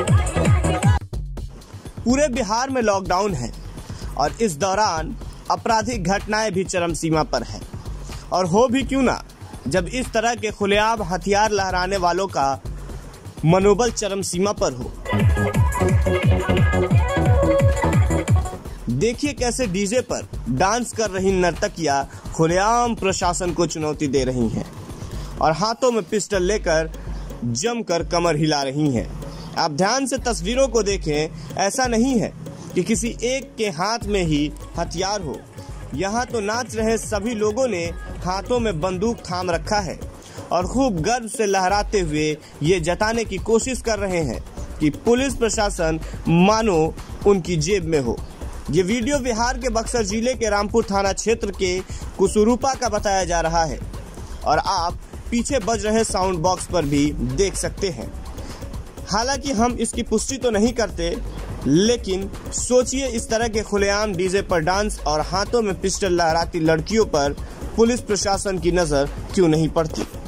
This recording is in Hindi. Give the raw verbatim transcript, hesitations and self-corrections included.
पूरे बिहार में लॉकडाउन है और इस दौरान आपराधिक घटनाएं भी चरम सीमा पर है। और हो भी क्यों ना, जब इस तरह के खुलेआम हथियार लहराने वालों का मनोबल चरम सीमा पर हो। देखिए कैसे डीजे पर डांस कर रही नर्तकियां खुलेआम प्रशासन को चुनौती दे रही हैं और हाथों में पिस्टल लेकर जमकर कमर हिला रही हैं। आप ध्यान से तस्वीरों को देखें, ऐसा नहीं है कि किसी एक के हाथ में ही हथियार हो। यहाँ तो नाच रहे सभी लोगों ने हाथों में बंदूक थाम रखा है और खूब गर्व से लहराते हुए ये जताने की कोशिश कर रहे हैं कि पुलिस प्रशासन मानो उनकी जेब में हो। ये वीडियो बिहार के बक्सर जिले के रामपुर थाना क्षेत्र के कुसुरुपा का बताया जा रहा है और आप पीछे बज रहे साउंड बॉक्स पर भी देख सकते हैं। हालांकि हम इसकी पुष्टि तो नहीं करते, लेकिन सोचिए इस तरह के खुलेआम डीजे पर डांस और हाथों में पिस्टल लहराती लड़कियों पर पुलिस प्रशासन की नजर क्यों नहीं पड़ती।